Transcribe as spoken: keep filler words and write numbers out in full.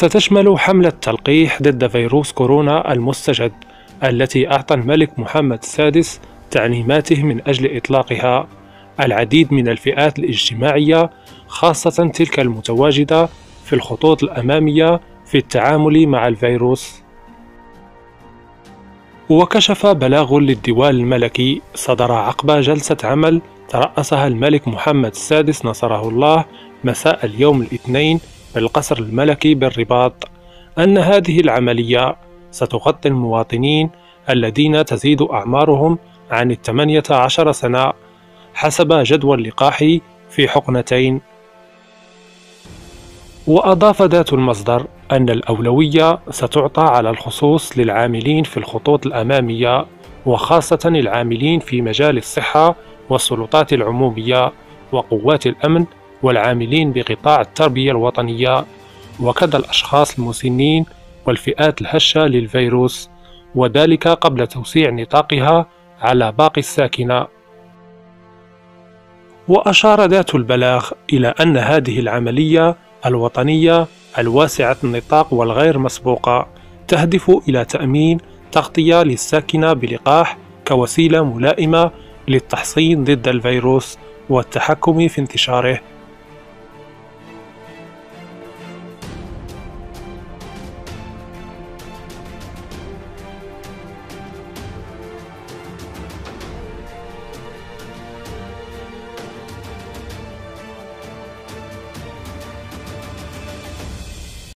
ستشمل حملة تلقيح ضد فيروس كورونا المستجد التي أعطى الملك محمد السادس تعليماته من أجل إطلاقها. العديد من الفئات الاجتماعية خاصة تلك المتواجدة في الخطوط الأمامية في التعامل مع الفيروس. وكشف بلاغ للديوان الملكي صدر عقب جلسة عمل ترأسها الملك محمد السادس نصره الله مساء اليوم الاثنين بالقصر الملكي بالرباط أن هذه العملية ستغطي المواطنين الذين تزيد أعمارهم عن الثمانية عشر سنة حسب جدول اللقاح في حقنتين. وأضاف ذات المصدر أن الأولوية ستعطى على الخصوص للعاملين في الخطوط الأمامية وخاصة العاملين في مجال الصحة والسلطات العمومية وقوات الأمن والعاملين بقطاع التربية الوطنية وكذا الأشخاص المسنين والفئات الهشة للفيروس، وذلك قبل توسيع نطاقها على باقي الساكنة. وأشار ذات البلاغ إلى أن هذه العملية الوطنية الواسعة النطاق والغير مسبوقة تهدف إلى تأمين تغطية للساكنة بلقاح كوسيلة ملائمة للتحصين ضد الفيروس والتحكم في انتشاره.